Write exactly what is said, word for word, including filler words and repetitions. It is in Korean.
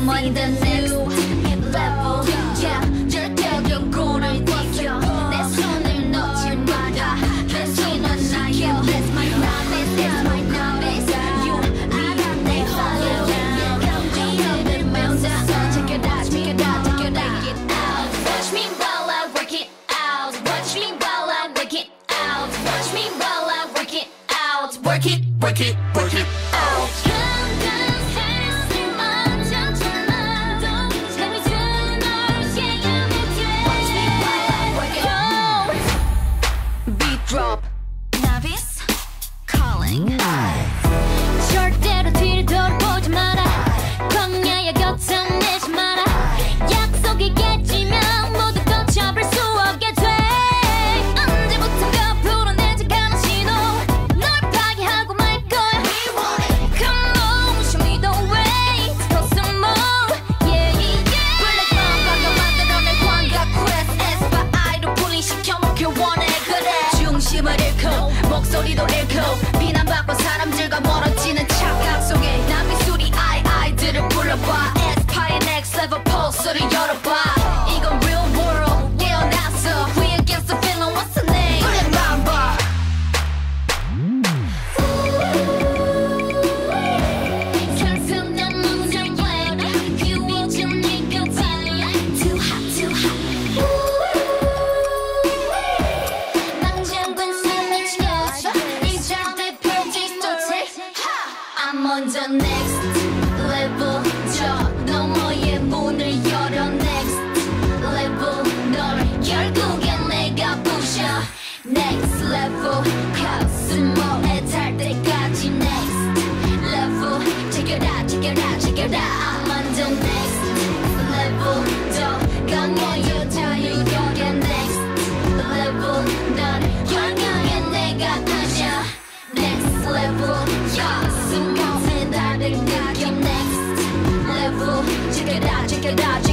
I'm on the next level. Yeah, 절대 경고를 지켜 내 손을 놓지 마라. 내 손은 지켜. That's my novice, that's my novice. You 위한 내 hallelujah. 감정을 면서 check it out, check it out, check it out. Watch me while I work it out. Watch me while I work it out. Watch me while I work it out. Work it, work it, work it out. Drop novice calling. 절대로 뒤를 돌아보지 마라. 광야의 곁은 내지 마라. 약속이 깨지면 모두 걷혀버릴 수 없게 돼. 언제부턴가 불어내지 않은 신호 널 파괴하고 말 거야. Come on, show me the way. Take some more, yeah, yeah. Black man 방금 만들어낸 광각 quest. aespa 아이로 분리시켜 먹길 원해. 중심을 잃고 목소리도 잃고 비난받고 사람들과 멀어지는 착각 속에 난 미술이 아이 아이들을 불러봐. aespa의 next level pulse를 열어봐. 이건 real world 깨어났어. We against the feeling. What's the name? 그래 맘봐. 상상난 문장 web 귀여워진 네 곁에 Too hot, too hot. I'm on the next level. 저 너머의 문을 열어. next level. 널 결국엔 내가 부셔. next level. 가슴에 닿을 때까지 next level. check it out, check it out, check it out. I'm on the next level. 더 강해요 자유롭게 next level. 널 결국엔 내가 부셔. next level. Yeah. Next level, check it out, check it out.